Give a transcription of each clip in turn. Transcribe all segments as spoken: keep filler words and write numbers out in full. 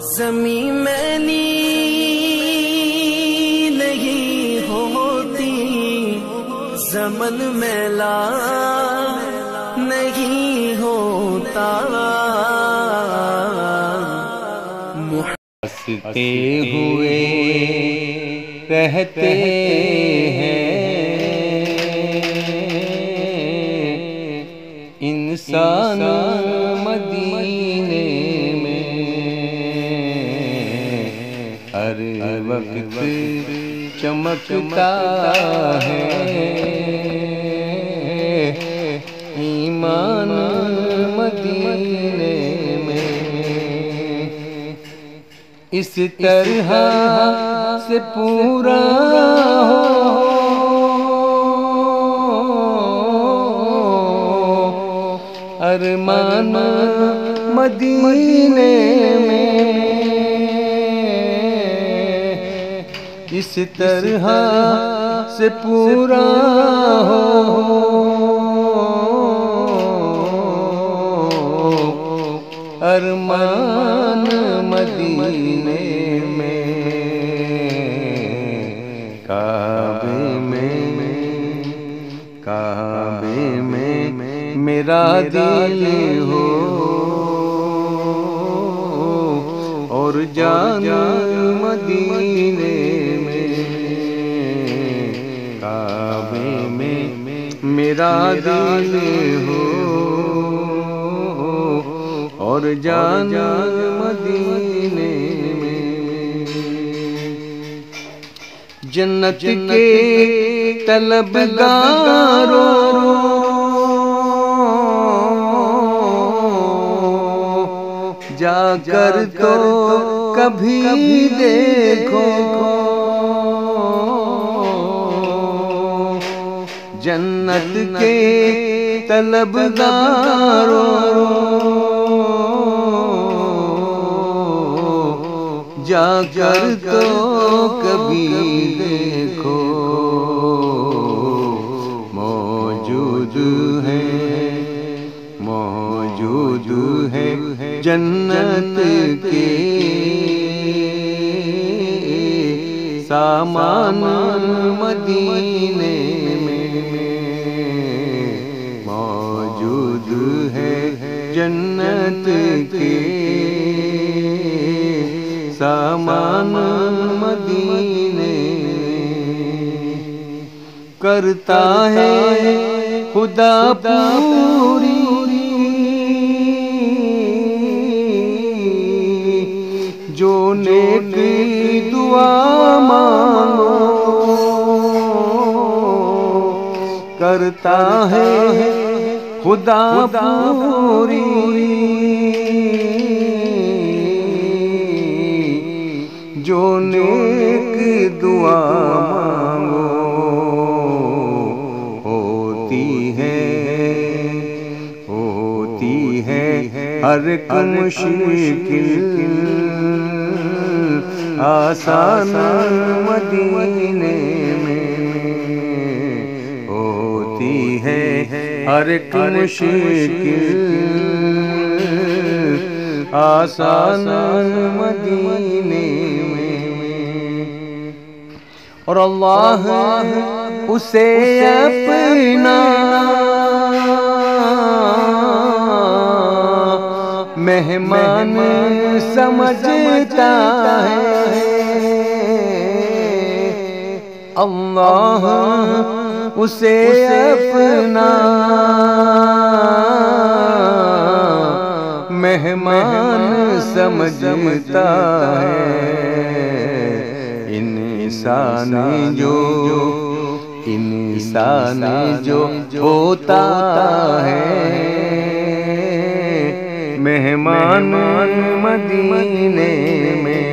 زمین میلی نہیں ہوتی، زمن میلا نہیں ہوتا، ہنستے ہوئے رہتے ہیں انسان مدینے میں، ہر وقت چمکتا ہے ایمان مدینے میں، اس طرح سے پورا ہو ارمان مدینے میں، اس طرح سے پورا ہو ارمان مدینے میں، کعبے میں کعبے میں میرا دل ہو اور جان مدینے میں، کعبے میں میرا دل ہو اور جان مدینے میں، جنت کے طلبگاروں جا کر تو کبھی دیکھو، جنت کے طلبگاروں جا کر تو کبھی دیکھو، موجود ہے موجود ہے جنت کے سامان مدینے میں، موجود ہے جنت کے سامان مدینے میں، کرتا ہے خدا پوری جو نیک دعا مانگو، کرتا ہے خدا پوری جو نیک دعا مانگو، ہوتی ہے ہوتی ہے ہر ایک مشکل آسان مدینے میں، ہوتی ہے ہر ایک مشکل آسان مدینے میں، اور اللہ اسے اپنا مہمان سمجھتا ہے، اللہ اسے اپنا مہمان سمجھتا ہے، انسان جو انسان جو ہوتا ہے مہمان مدینے میں،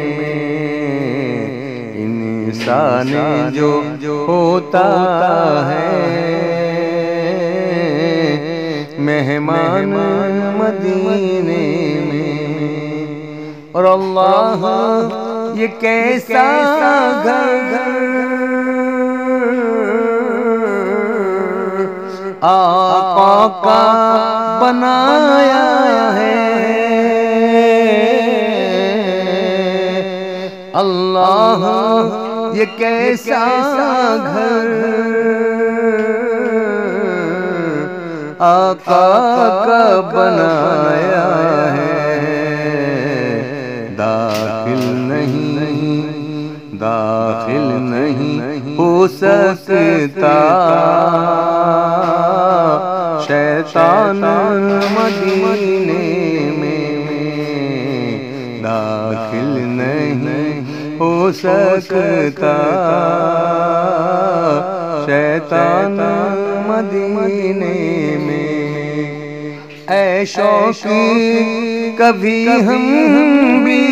انسان جو ہوتا ہے مہمان مدینے میں، اور اللہ یہ کیسا گھر آقا کا بنایا ہے، اللہ یہ کیسا گھر آقا کا بنایا ہے، داخل نہیں داخل نہیں ہو سکتا شیطان مدینے میں، داخل نہیں ہو سکتا شیطان مدینے میں۔ اے شوقی کبھی ہم بھی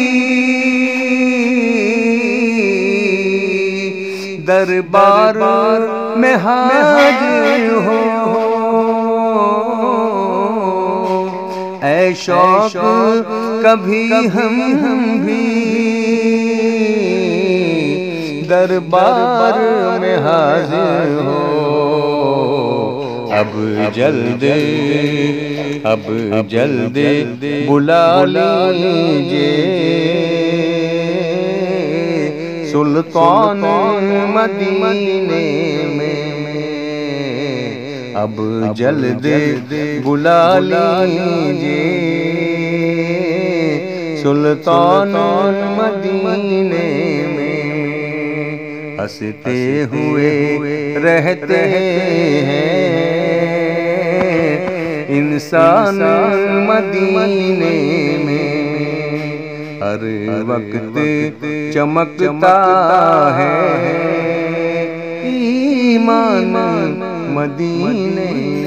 دربار میں حاضر ہو، اے شوق کبھی ہم بھی دربار میں حاضر ہو، اب جلد اب جلد بلا لیجئے سلطان مدینے میں، اب جلد بلا لیجئے سلطان مدینے میں، ہنستے ہوئے رہتے ہیں انسان مدینے میں، ہر وقت چمکتا ہے ایمان مدینے